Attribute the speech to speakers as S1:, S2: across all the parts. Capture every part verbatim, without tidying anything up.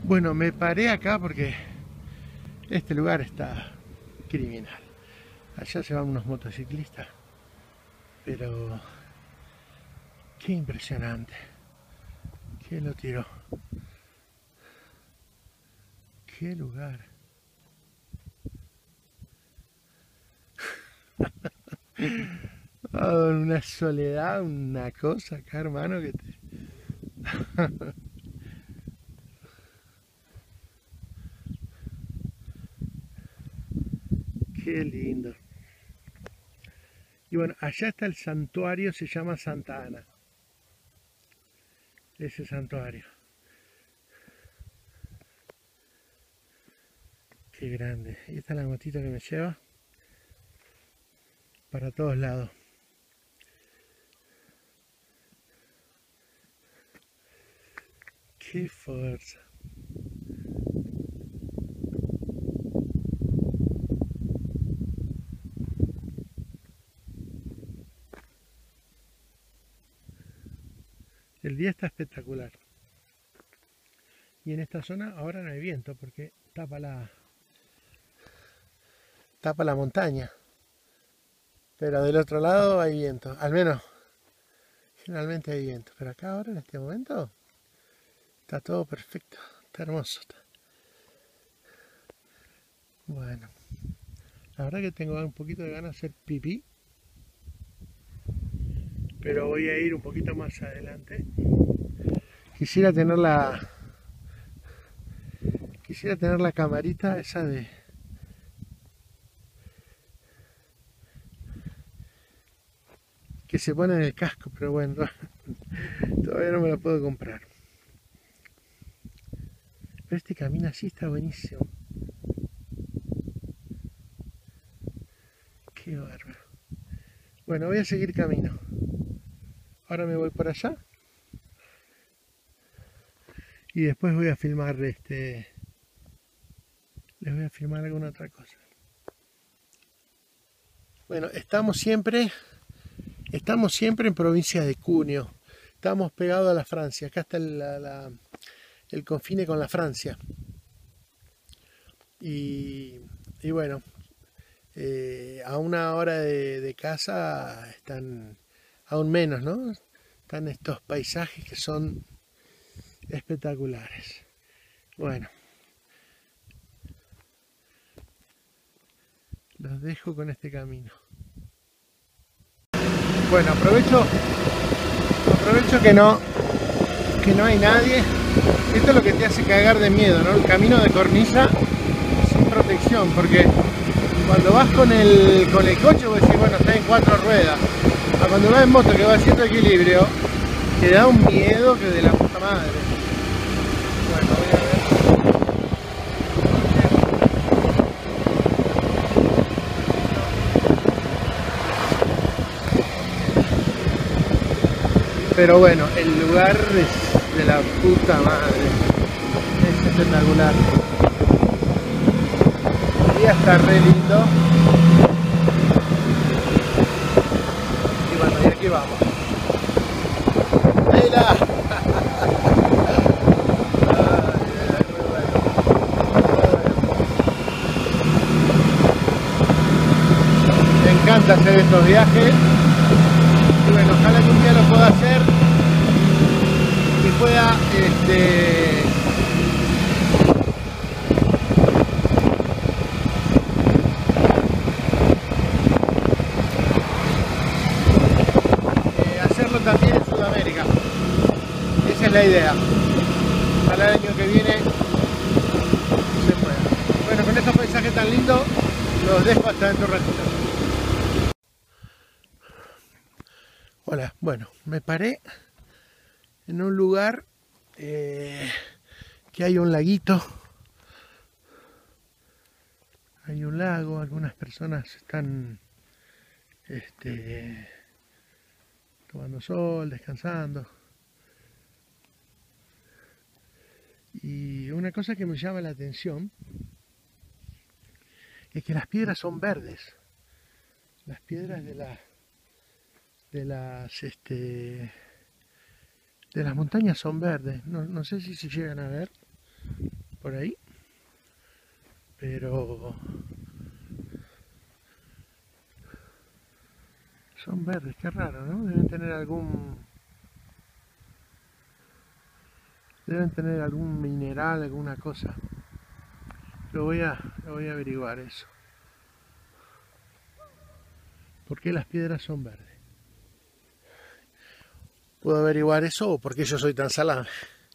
S1: Bueno, me paré acá porque este lugar está criminal. Allá se van unos motociclistas, pero qué impresionante. ¿Quién lo tiró? ¿Qué lugar? Oh, una soledad, una cosa acá, hermano, que te... Qué lindo. Y bueno, allá está el santuario, se llama Santa Ana. Ese santuario. Qué grande. Y esta es la motita que me lleva para todos lados. Qué fuerza. El día está espectacular. Y en esta zona ahora no hay viento porque tapa la, tapa la montaña. Pero del otro lado hay viento. Al menos, generalmente hay viento. Pero acá ahora, en este momento, está todo perfecto. Está hermoso. Bueno, la verdad que tengo un poquito de ganas de hacer pipí. Pero voy a ir un poquito más adelante. Quisiera tener la... Quisiera tener la camarita esa de... que se pone en el casco, pero bueno, todavía no me la puedo comprar. Pero este camino así está buenísimo. Qué bárbaro. Bueno, voy a seguir camino. Ahora me voy por allá. Y después voy a filmar este... Les voy a filmar alguna otra cosa. Bueno, estamos siempre... Estamos siempre en provincia de Cuneo. Estamos pegados a la Francia. Acá está el, la, la, el confine con la Francia. Y, y bueno, eh, a una hora de, de casa están aún menos, ¿no? Están estos paisajes que son espectaculares. Bueno, los dejo con este camino. Bueno, aprovecho, aprovecho que no, que no hay nadie. Esto es lo que te hace cagar de miedo, ¿no? El camino de cornisa sin protección, porque cuando vas con el, con el coche vos decís, bueno, está en cuatro ruedas. A cuando vas en moto que va haciendo equilibrio, te da un miedo que de la puta madre. Bueno, voy a ver. Pero bueno, el lugar es de la puta madre. Es espectacular. El día está re lindo. Y bueno, y aquí vamos. ¡Mira! Me encanta hacer estos viajes. Y bueno, ojalá que un día lo pueda hacer y pueda este, eh, hacerlo también en Sudamérica. Esa es la idea. Para el año que viene se pueda. Bueno, con estos paisajes tan lindos los dejo hasta dentro de un ratito. Hola, bueno, me paré en un lugar eh, que hay un laguito, hay un lago, algunas personas están este, tomando sol, descansando. Y una cosa que me llama la atención es que las piedras son verdes, las piedras de la de las este de las montañas son verdes, no, no sé si se llegan a ver, por ahí, pero son verdes, qué raro, ¿no? Deben tener algún deben tener algún mineral, alguna cosa. Lo voy a, lo voy a averiguar eso. ¿Por qué las piedras son verdes? ¿Puedo averiguar eso o por qué yo soy tan salado?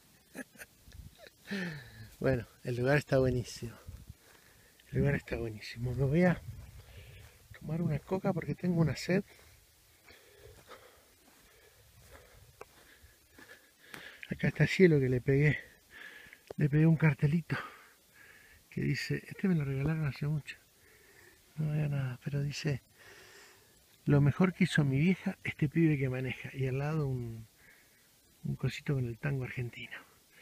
S1: Bueno, el lugar está buenísimo. El lugar está buenísimo. Me voy a tomar una coca porque tengo una sed. Acá está el cielo que le pegué. Le pegué un cartelito que dice, este me lo regalaron hace mucho. No veo nada, pero dice: lo mejor que hizo mi vieja, este pibe que maneja. Y al lado un, un cosito con el tango argentino.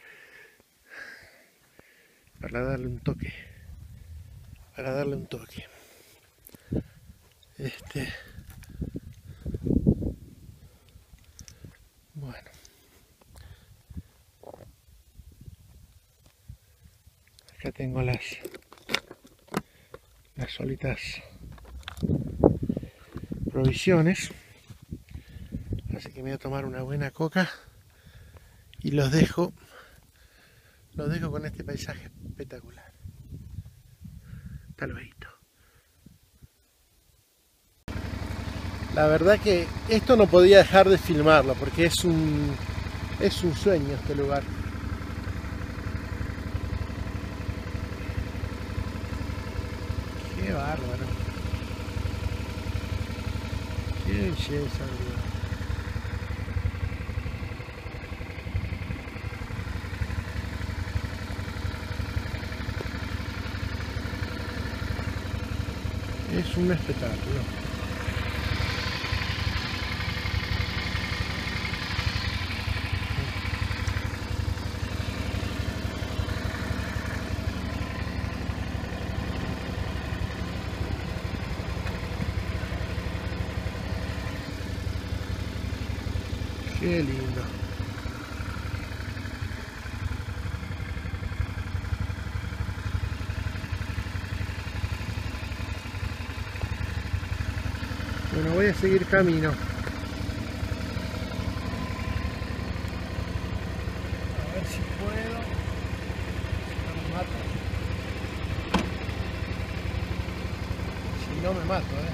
S1: Para darle un toque. Para darle un toque. Este. Bueno. Acá tengo las las solitas provisiones, así que me voy a tomar una buena coca y los dejo los dejo con este paisaje espectacular. Hasta luego. La verdad que esto no podía dejar de filmarlo porque es un es un sueño este lugar. Qué bárbaro. Qué belleza, bro. Es un espectáculo. Qué lindo. Bueno, voy a seguir camino. A ver si puedo. Si no me mato. Si no me mato, eh.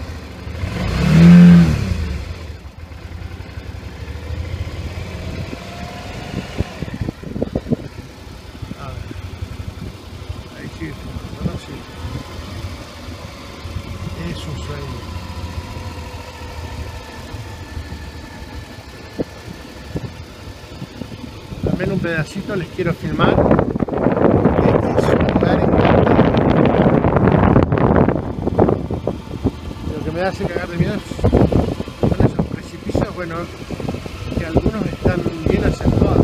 S1: Es un sueño. También un pedacito les quiero filmar. Este es un lugar encantador. Lo que me hace cagar de miedo son esos precipicios, bueno, que algunos están bien acentuados.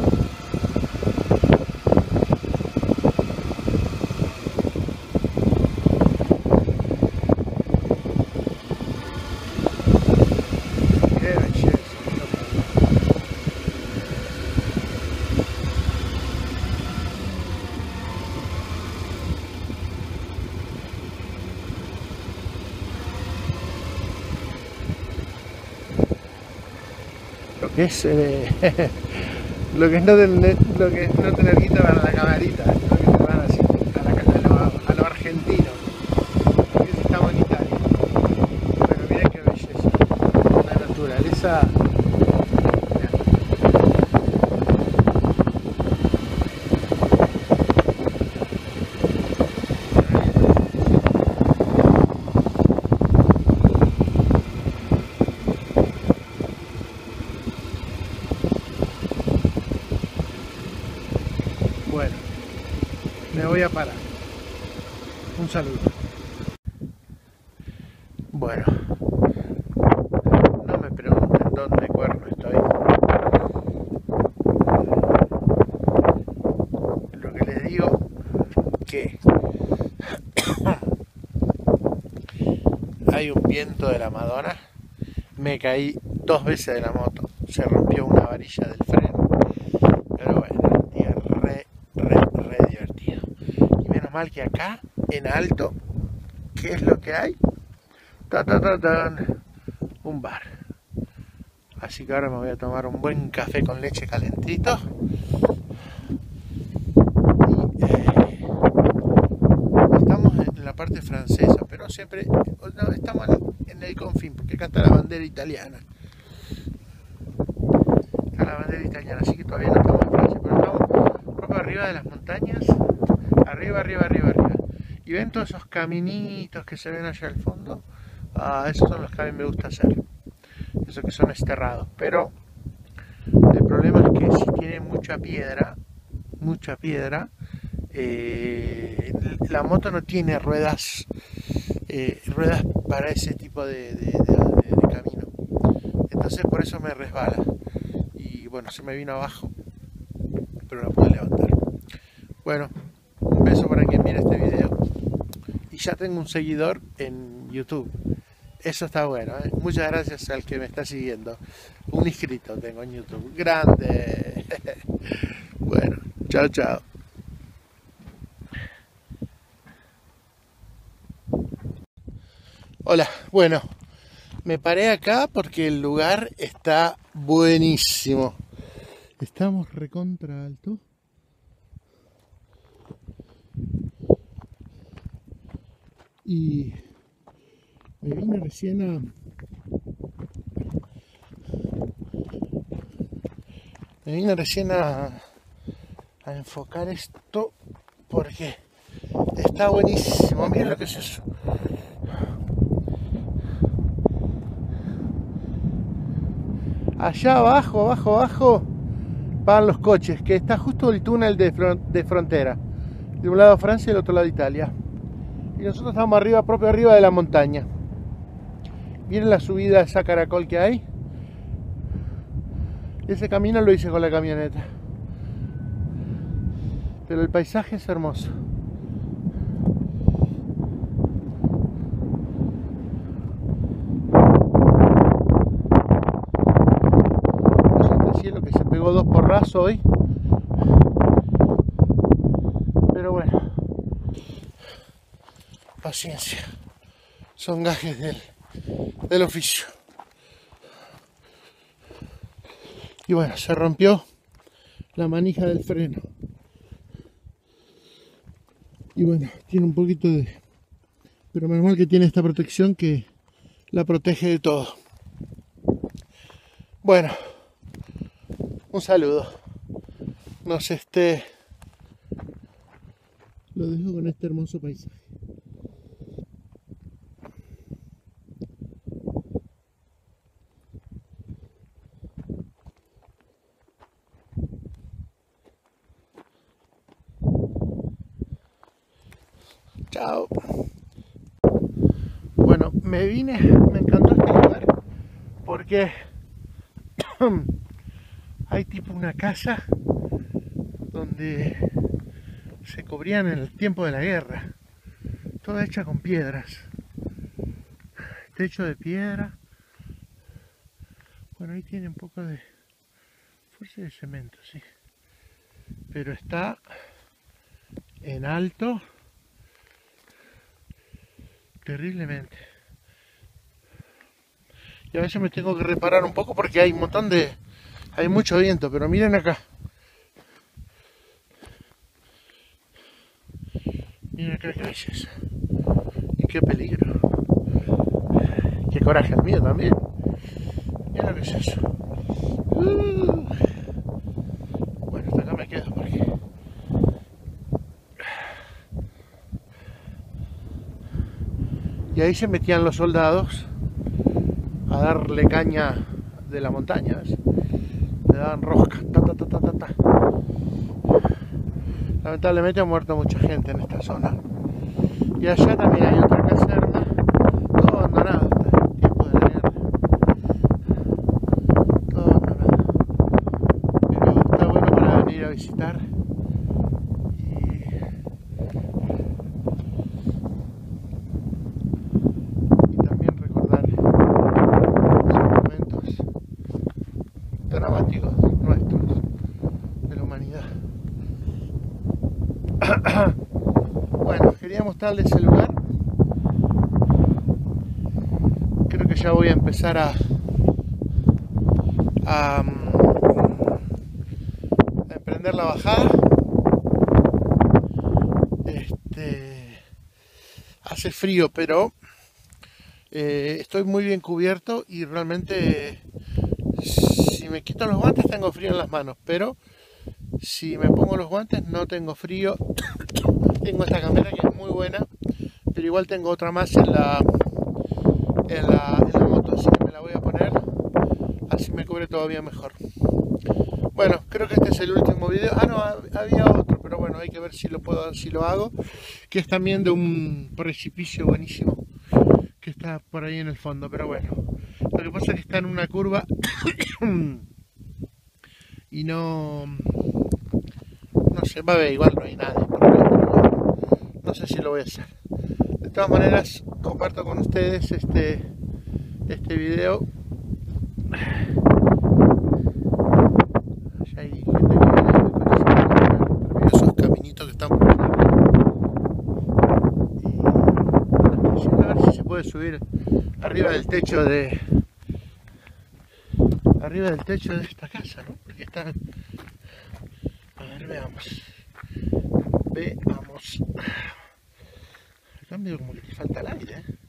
S1: Lo que es eh, lo que es no tener, lo que es no tener guita para la camarita, lo que se van así a, la, a, lo, a lo argentino, porque eso está en Italia. Pero miren qué belleza, la naturaleza. Bueno, me voy a parar. Un saludo. Bueno, no me pregunten dónde cuerno estoy. Lo que les digo que hay un viento de la Madonna. Me caí dos veces de la moto. Se rompió una varilla del freno. Pero bueno, es re, re, re divertido. mal que acá, en alto, ¿qué es lo que hay? Ta, ta, ta, tan. Un bar. Así que ahora me voy a tomar un buen café con leche calentito. Y, eh, estamos en la parte francesa, pero siempre no, estamos en el confín, porque acá está la bandera italiana. Está la bandera italiana, así que todavía no estamos en Francia, pero estamos un poco arriba de las montañas. Arriba, arriba, arriba, arriba. Y ven todos esos caminitos que se ven allá al fondo. Ah, esos son los que a mí me gusta hacer. Esos que son esterrados. Pero el problema es que si tiene mucha piedra, mucha piedra, eh, la moto no tiene ruedas, eh, ruedas para ese tipo de, de, de, de, de camino. Entonces por eso me resbala. Y bueno, se me vino abajo, pero la pude levantar. Bueno, un beso para quien mire este video. Y ya tengo un seguidor en YouTube. Eso está bueno, ¿eh? Muchas gracias al que me está siguiendo. Un inscrito tengo en YouTube. ¡Grande! Bueno, chao, chao. Hola, bueno, me paré acá porque el lugar está buenísimo. Estamos recontra alto. Y me vine recién a me vine recién a, a enfocar esto porque está buenísimo. Miren lo que es eso. Allá abajo, abajo, abajo van los coches, que está justo el túnel de, front, de frontera. De un lado Francia y del otro lado Italia. Y nosotros estamos arriba, propio arriba de la montaña. Miren la subida, esa caracol que hay. Ese camino lo hice con la camioneta. Pero el paisaje es hermoso. Este cielo que se pegó dos porrazos hoy. Pero bueno. Paciencia. Son gajes del, del oficio. Y bueno, se rompió la manija del freno. Y bueno, tiene un poquito de... Pero menos mal que tiene esta protección que la protege de todo. Bueno, un saludo. No sé, este... Lo dejo con este hermoso paisaje. Chao. Bueno, me vine, me encantó este lugar porque hay tipo una casa donde se cubrían en el tiempo de la guerra, toda hecha con piedras, techo de piedra. Bueno, ahí tiene un poco de fuerza de cemento, sí, pero está en alto. Terriblemente. Y a veces me tengo que reparar un poco porque hay un montón de... hay mucho viento, pero miren acá. Miren acá qué belleza. Y qué peligro. Qué coraje el mío también. Miren lo que es eso. Uh. Bueno, hasta acá me quedo porque... Y ahí se metían los soldados a darle caña de la montaña, ¿ves? Le daban rosca, ta, ta, ta, ta, ta, ta. Lamentablemente ha muerto mucha gente en esta zona. Y allá también hay otra caserna, todo abandonado hasta el tiempo de la guerra. Todo abandonado. Pero está bueno para venir a visitar. Dramáticos nuestros de la humanidad. Bueno, quería mostrarles el lugar. Creo que ya voy a empezar a a, a emprender la bajada. Este, hace frío, pero eh, estoy muy bien cubierto y realmente si me quito los guantes tengo frío en las manos, pero si me pongo los guantes no tengo frío. Tengo esta cámara que es muy buena, pero igual tengo otra más en la, en la, en la moto, así que me la voy a poner, así me cubre todavía mejor. Bueno, creo que este es el último video. Ah, no, había otro, pero bueno, hay que ver si lo puedo, si lo hago, que es también de un precipicio buenísimo que está por ahí en el fondo, pero bueno, lo que pasa es que está en una curva y no no sé, va a ver, igual no hay nadie, pero no sé si lo voy a hacer. De todas maneras, comparto con ustedes este este video. Ya hay gente que viene por esos caminitos que están por acá. Y a ver si se puede subir arriba del techo de arriba del techo de esta casa, ¿no? Porque están, a ver, veamos veamos a cambio como que te falta el aire, ¿eh?